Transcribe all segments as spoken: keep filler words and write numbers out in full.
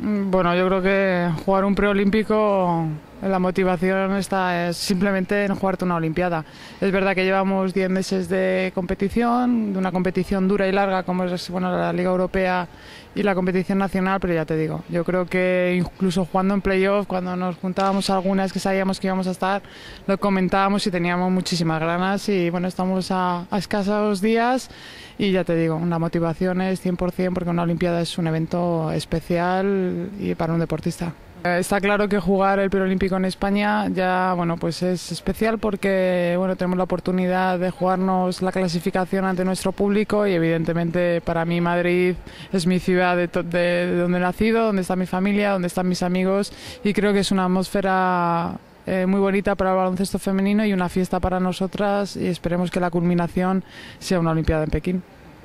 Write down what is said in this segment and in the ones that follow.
Bueno, yo creo que jugar un preolímpico, la motivación está es simplemente en jugarte una Olimpiada. Es verdad que llevamos diez meses de competición, de una competición dura y larga como es bueno, la Liga Europea y la competición nacional, pero ya te digo, yo creo que incluso jugando en playoff, cuando nos juntábamos algunas que sabíamos que íbamos a estar, lo comentábamos y teníamos muchísimas ganas y bueno, estamos a, a escasos días y ya te digo, la motivación es cien por cien porque una Olimpiada es un evento especial y para un deportista. Está claro que jugar el preolímpico en España ya bueno pues es especial porque bueno tenemos la oportunidad de jugarnos la clasificación ante nuestro público y evidentemente para mí Madrid es mi ciudad de, de, de donde he nacido, donde está mi familia, donde están mis amigos y creo que es una atmósfera eh, muy bonita para el baloncesto femenino y una fiesta para nosotras y esperemos que la culminación sea una Olimpiada en Pekín.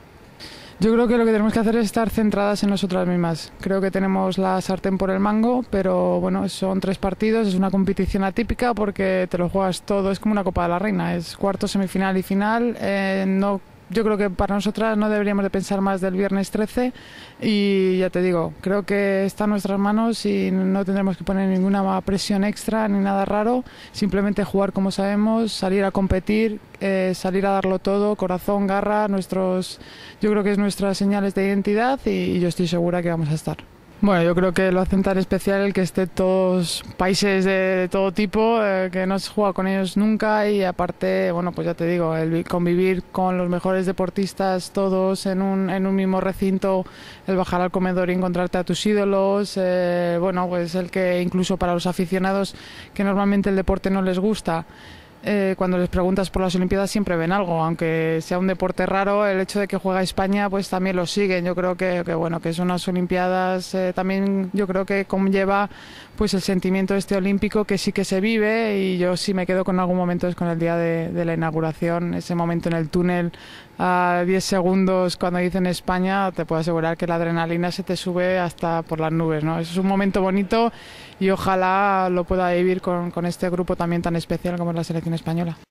Yo creo que lo que tenemos que hacer es estar centradas en nosotras mismas. Creo que tenemos la sartén por el mango, pero bueno, son tres partidos, es una competición atípica porque te lo juegas todo, es como una Copa de la Reina, es cuarto, semifinal y final. Eh, no, yo creo que para nosotras no deberíamos de pensar más del viernes trece y ya te digo, creo que está en nuestras manos y no tendremos que poner ninguna presión extra ni nada raro, simplemente jugar como sabemos, salir a competir, eh, salir a darlo todo, corazón, garra, nuestros, yo creo que es nuestras señales de identidad y, y yo estoy segura que vamos a estar. Bueno, yo creo que lo hacen tan especial el que esté todos países de, de todo tipo, eh, que no se juega con ellos nunca y aparte, bueno, pues ya te digo, el convivir con los mejores deportistas todos en un, en un mismo recinto, el bajar al comedor y encontrarte a tus ídolos, eh, bueno, pues el que incluso para los aficionados que normalmente el deporte no les gusta, Eh, cuando les preguntas por las Olimpiadas siempre ven algo, aunque sea un deporte raro, el hecho de que juega España pues también lo siguen. Yo creo que, que bueno, que son unas Olimpiadas, eh, también yo creo que conlleva pues el sentimiento este olímpico que sí que se vive y yo sí me quedo con algún momento es con el día de, de la inauguración, ese momento en el túnel a diez segundos cuando dicen España, te puedo asegurar que la adrenalina se te sube hasta por las nubes, ¿no? Eso es un momento bonito y ojalá lo pueda vivir con, con este grupo también tan especial como es la selección española.